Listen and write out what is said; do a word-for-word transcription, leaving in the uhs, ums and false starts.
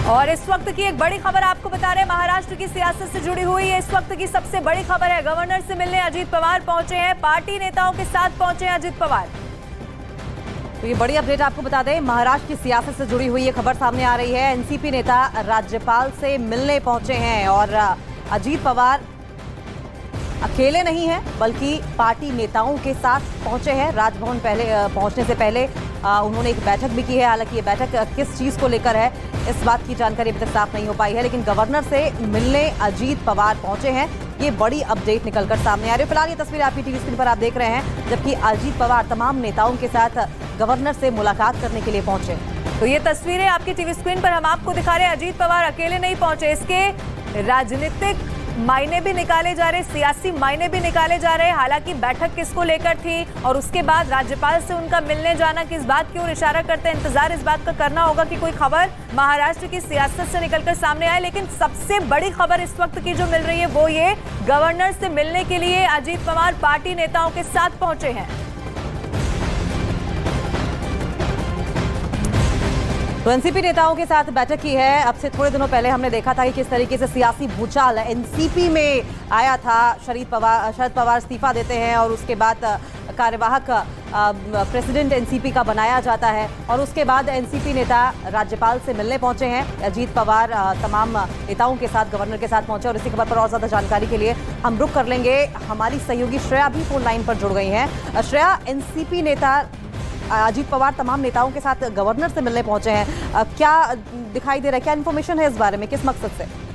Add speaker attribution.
Speaker 1: और इस वक्त की एक बड़ी खबर आपको बता रहे हैं, महाराष्ट्र की सियासत से जुड़ी हुई है। इस वक्त की सबसे बड़ी खबर है, गवर्नर से मिलने अजीत पवार पहुंचे हैं, पार्टी नेताओं के साथ पहुंचे हैं अजीत पवार।
Speaker 2: तो ये बड़ी अपडेट आपको बता दें, महाराष्ट्र की सियासत से जुड़ी हुई ये खबर सामने आ रही है। एनसीपी नेता राज्यपाल से मिलने पहुंचे हैं और अजीत पवार अकेले नहीं हैं बल्कि पार्टी नेताओं के साथ पहुंचे हैं। राजभवन पहले पहुंचने से पहले आ, उन्होंने एक बैठक भी की है। हालांकि ये बैठक किस चीज़ को लेकर है इस बात की जानकारी अभी तक साफ नहीं हो पाई है, लेकिन गवर्नर से मिलने अजीत पवार पहुंचे हैं। ये बड़ी अपडेट निकलकर सामने आ रही है। फिलहाल ये तस्वीर आपकी टीवी स्क्रीन पर आप देख रहे हैं, जबकि अजीत पवार तमाम नेताओं के साथ गवर्नर से मुलाकात करने के लिए पहुंचे।
Speaker 1: तो ये तस्वीरें आपकी टीवी स्क्रीन पर हम आपको दिखा रहे हैं। अजीत पवार अकेले नहीं पहुंचे, इसके राजनीतिक मायने भी निकाले जा रहे, सियासी मायने भी निकाले जा रहे हैं। हालांकि बैठक किसको लेकर थी और उसके बाद राज्यपाल से उनका मिलने जाना किस बात की ओर इशारा करते हैं, इंतजार इस बात का करना होगा कि कोई खबर महाराष्ट्र की सियासत से निकलकर सामने आए। लेकिन सबसे बड़ी खबर इस वक्त की जो मिल रही है वो ये, गवर्नर से मिलने के लिए अजीत पवार पार्टी नेताओं के साथ पहुंचे हैं।
Speaker 2: तो एनसीपी नेताओं के साथ बैठक की है। अब से थोड़े दिनों पहले हमने देखा था कि किस तरीके से सियासी भूचाल एनसीपी में आया था। शरद पवार शरद पवार इस्तीफा देते हैं और उसके बाद कार्यवाहक प्रेसिडेंट एनसीपी का बनाया जाता है और उसके बाद एनसीपी नेता राज्यपाल से मिलने पहुंचे हैं। अजीत पवार तमाम नेताओं के साथ गवर्नर के साथ पहुंचे और इसी खबर पर और ज्यादा जानकारी के लिए हम रुक कर लेंगे। हमारी सहयोगी श्रेया भी फोन लाइन पर जुड़ गई हैं। श्रेया, एनसीपी नेता अजीत पवार तमाम नेताओं के साथ गवर्नर से मिलने पहुंचे हैं, क्या दिखाई दे रहा है, क्या इन्फॉर्मेशन है इस बारे में, किस मकसद से?